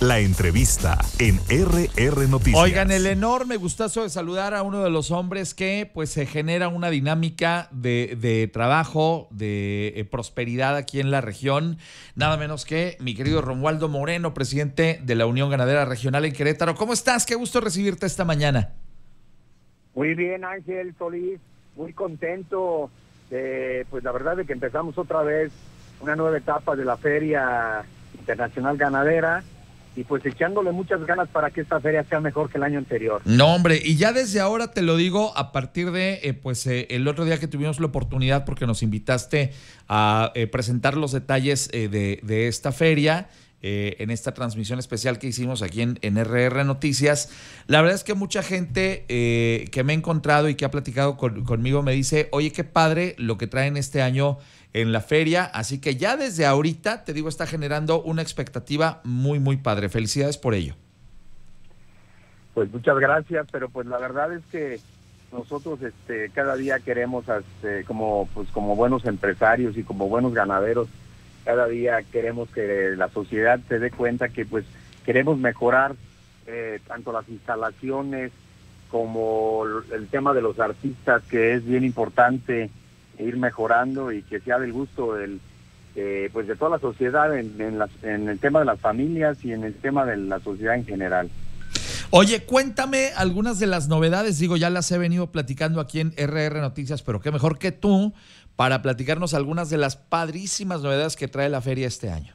La entrevista en RR Noticias. Oigan, el enorme gustazo de saludar a uno de los hombres que pues se genera una dinámica de trabajo, de prosperidad aquí en la región, nada menos que mi querido Romualdo Moreno, presidente de la Unión Ganadera Regional en Querétaro. ¿Cómo estás? Qué gusto recibirte esta mañana. Muy bien, Ángel Solís, muy contento pues la verdad de que empezamos otra vez una nueva etapa de la Feria Internacional Ganadera y pues echándole muchas ganas para que esta feria sea mejor que el año anterior. No, hombre, y ya desde ahora te lo digo, a partir de el otro día que tuvimos la oportunidad, porque nos invitaste a presentar los detalles de esta feria, en esta transmisión especial que hicimos aquí en RR Noticias. La verdad es que mucha gente que me ha encontrado y que ha platicado conmigo me dice, oye, qué padre lo que traen este año en la feria, así que ya desde ahorita, te digo, está generando una expectativa muy, muy padre. Felicidades por ello. Pues muchas gracias, pero pues la verdad es que nosotros cada día queremos, como buenos empresarios y como buenos ganaderos, cada día queremos que la sociedad se dé cuenta que pues queremos mejorar tanto las instalaciones como el tema de los artistas, que es bien importante ir mejorando y que sea del gusto pues de toda la sociedad en el tema de las familias y en el tema de la sociedad en general. Oye, cuéntame algunas de las novedades, digo, ya las he venido platicando aquí en RR Noticias, pero qué mejor que tú para platicarnos algunas de las padrísimas novedades que trae la feria este año.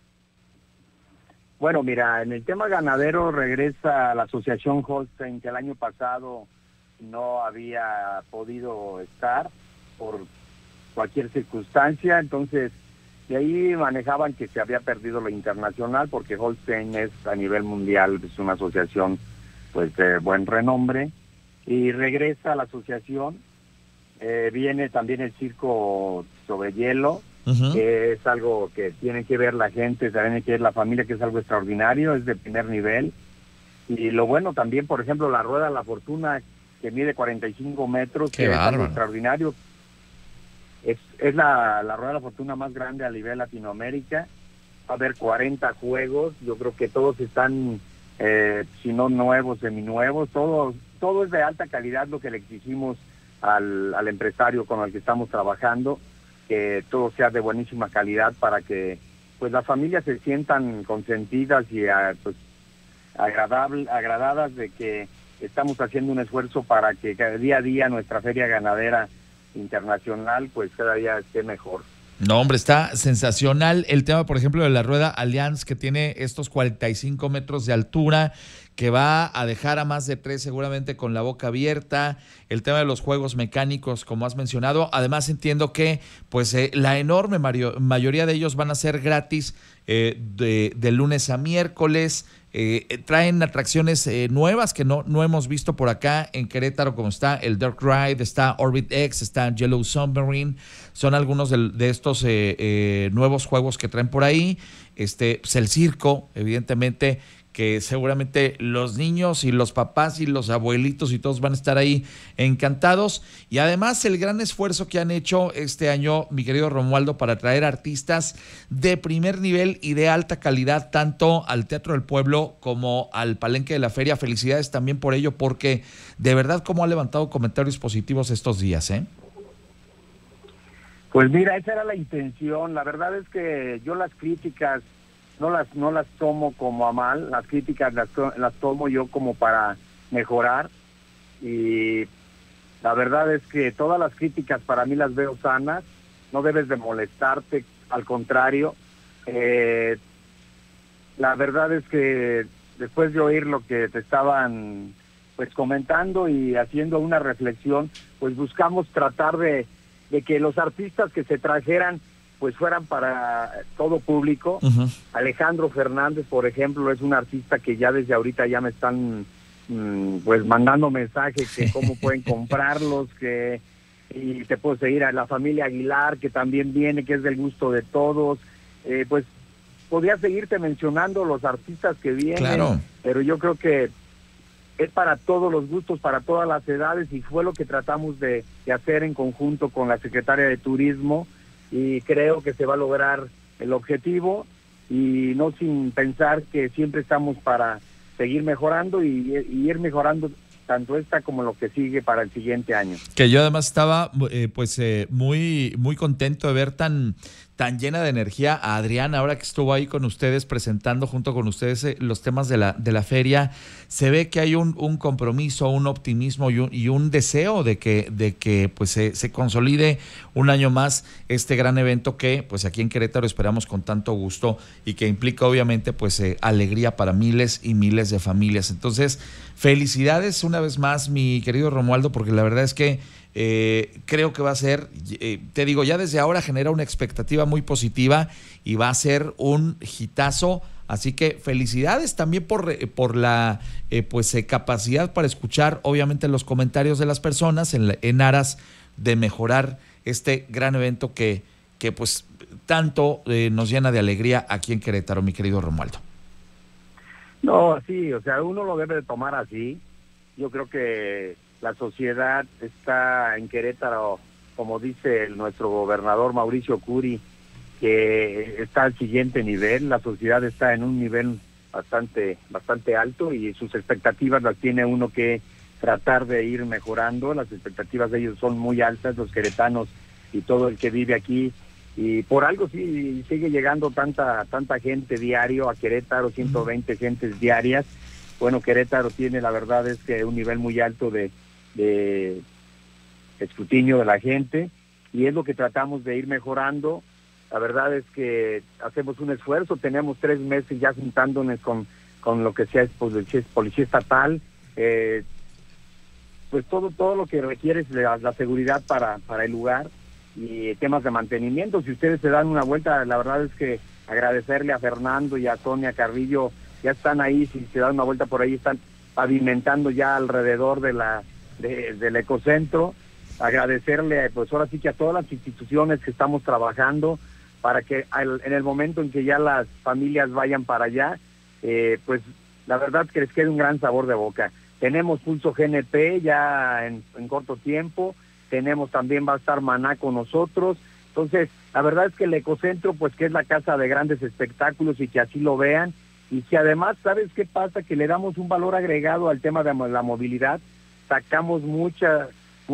Bueno, mira, en el tema ganadero regresa la Asociación Holstein, que el año pasado no había podido estar por cualquier circunstancia, entonces de ahí manejaban que se había perdido lo internacional, porque Holstein es a nivel mundial, es una asociación pues de buen renombre, y regresa la asociación. Viene también el circo sobre hielo, que es algo que tiene que ver la gente, también que ver la familia, que es algo extraordinario, es de primer nivel. Y lo bueno también, por ejemplo, la Rueda de la Fortuna, que mide 45 metros, que es algo extraordinario. Es la Rueda de la Fortuna más grande a nivel Latinoamérica. Va a haber 40 juegos, yo creo que todos están, si no nuevos, seminuevos, todo es de alta calidad, lo que le exigimos al empresario con el que estamos trabajando, que todo sea de buenísima calidad para que pues las familias se sientan consentidas y pues agradadas de que estamos haciendo un esfuerzo para que cada día a día nuestra feria ganadera internacional pues cada día esté mejor. No, hombre, está sensacional el tema, por ejemplo, de la Rueda Allianz, que tiene estos 45 metros de altura, que va a dejar a más de 3 seguramente con la boca abierta. El tema de los juegos mecánicos, como has mencionado. Además, entiendo que pues la enorme mayoría de ellos van a ser gratis de lunes a miércoles. Traen atracciones nuevas que no hemos visto por acá en Querétaro, como está el Dark Ride, está Orbit X, está Yellow Submarine. Son algunos de estos nuevos juegos que traen por ahí. Pues el circo, evidentemente, que seguramente los niños y los papás y los abuelitos y todos van a estar ahí encantados. Y además el gran esfuerzo que han hecho este año, mi querido Romualdo, para traer artistas de primer nivel y de alta calidad, tanto al Teatro del Pueblo como al Palenque de la Feria. Felicidades también por ello, porque de verdad cómo ha levantado comentarios positivos estos días, ¿eh? Pues mira, esa era la intención. La verdad es que yo las críticas no las tomo como a mal, las críticas las tomo yo como para mejorar, y la verdad es que todas las críticas para mí las veo sanas, no debes de molestarte, al contrario. La verdad es que después de oír lo que te estaban pues comentando y haciendo una reflexión, pues buscamos tratar de que los artistas que se trajeran pues fueran para todo público. Alejandro Fernández, por ejemplo, es un artista que ya desde ahorita ya me están pues mandando mensajes que cómo pueden comprarlos, y te puedo seguir a la familia Aguilar, que también viene, que es del gusto de todos. Pues podría seguirte mencionando los artistas que vienen, claro, pero yo creo que es para todos los gustos, para todas las edades, y fue lo que tratamos de hacer en conjunto con la Secretaria de Turismo, y creo que se va a lograr el objetivo. y no sin pensar que siempre estamos para seguir mejorando y ir mejorando tanto esta como lo que sigue para el siguiente año. Que yo además estaba muy, muy contento de ver tan llena de energía a Adriana, ahora que estuvo ahí con ustedes, presentando junto con ustedes los temas de la feria. Se ve que hay un compromiso, un optimismo y un deseo de que pues se consolide un año más este gran evento que pues aquí en Querétaro esperamos con tanto gusto y que implica obviamente pues alegría para miles y miles de familias. Entonces, felicidades una vez más, mi querido Romualdo, porque la verdad es que creo que va a ser, te digo, ya desde ahora genera una expectativa muy positiva y va a ser un hitazo, así que felicidades también por la capacidad para escuchar obviamente los comentarios de las personas en aras de mejorar este gran evento que pues tanto nos llena de alegría aquí en Querétaro, mi querido Romualdo. No, sí, o sea, uno lo debe de tomar así. Yo creo que la sociedad está en Querétaro, como dice nuestro gobernador Mauricio Curi, que está al siguiente nivel. La sociedad está en un nivel bastante alto y sus expectativas las tiene uno que tratar de ir mejorando. Las expectativas de ellos son muy altas, los queretanos y todo el que vive aquí. Y por algo sí sigue llegando tanta gente diario a Querétaro, 120 gentes diarias. Bueno, Querétaro tiene, la verdad es que un nivel muy alto de escrutinio de la gente y es lo que tratamos de ir mejorando. La verdad es que hacemos un esfuerzo, tenemos 3 meses ya juntándonos con lo que sea policía estatal, pues todo lo que requiere es la seguridad para el lugar y temas de mantenimiento. Si ustedes se dan una vuelta, la verdad es que agradecerle a Fernando y a Sonia Carrillo, ya están ahí, si se dan una vuelta por ahí, están pavimentando ya alrededor del ecocentro. Agradecerle pues ahora sí que a todas las instituciones que estamos trabajando para que en el momento en que ya las familias vayan para allá, pues la verdad que les quede un gran sabor de boca. Tenemos Pulso GNP ya en corto tiempo, tenemos también, va a estar Maná con nosotros. Entonces la verdad es que el ecocentro pues que es la casa de grandes espectáculos y que así lo vean, y que además, ¿sabes qué pasa? Que le damos un valor agregado al tema de la movilidad. Sacamos mucho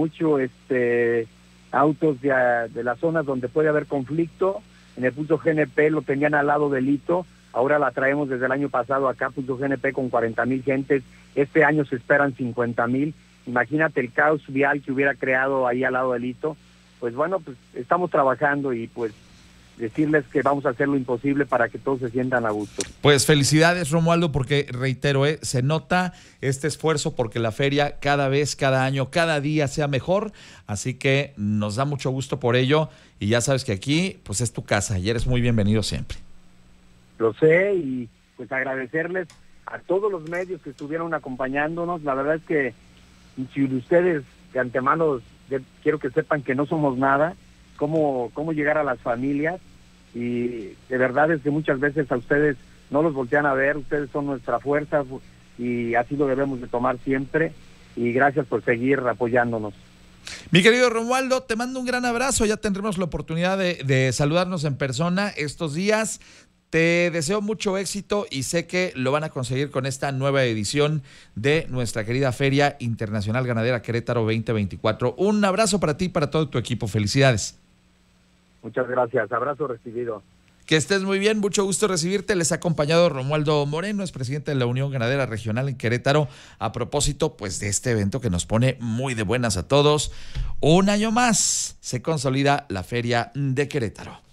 autos de las zonas donde puede haber conflicto. En el Pulso GNP lo tenían al lado del Hito, ahora la traemos desde el año pasado acá, Pulso GNP con 40,000 gentes, este año se esperan 50,000. Imagínate el caos vial que hubiera creado ahí al lado del Hito. Pues bueno, pues estamos trabajando y pues decirles que vamos a hacer lo imposible para que todos se sientan a gusto. Pues felicidades, Romualdo, porque reitero, se nota este esfuerzo porque la feria cada vez, cada año, cada día sea mejor, así que nos da mucho gusto por ello y ya sabes que aquí pues es tu casa y eres muy bienvenido siempre. Lo sé y pues agradecerles a todos los medios que estuvieron acompañándonos. La verdad es que si ustedes de antemano quiero que sepan que no somos nada, cómo llegar a las familias, y de verdad es que muchas veces a ustedes no los voltean a ver, ustedes son nuestra fuerza y así lo debemos de tomar siempre, y gracias por seguir apoyándonos. Mi querido Romualdo, te mando un gran abrazo, ya tendremos la oportunidad de saludarnos en persona estos días. Te deseo mucho éxito y sé que lo van a conseguir con esta nueva edición de nuestra querida Feria Internacional Ganadera Querétaro 2024. Un abrazo para ti y para todo tu equipo. Felicidades. Muchas gracias. Abrazo recibido. Que estés muy bien, mucho gusto recibirte. Les ha acompañado Romualdo Moreno, es presidente de la Unión Ganadera Regional en Querétaro, a propósito pues de este evento que nos pone muy de buenas a todos. Un año más se consolida la Feria de Querétaro.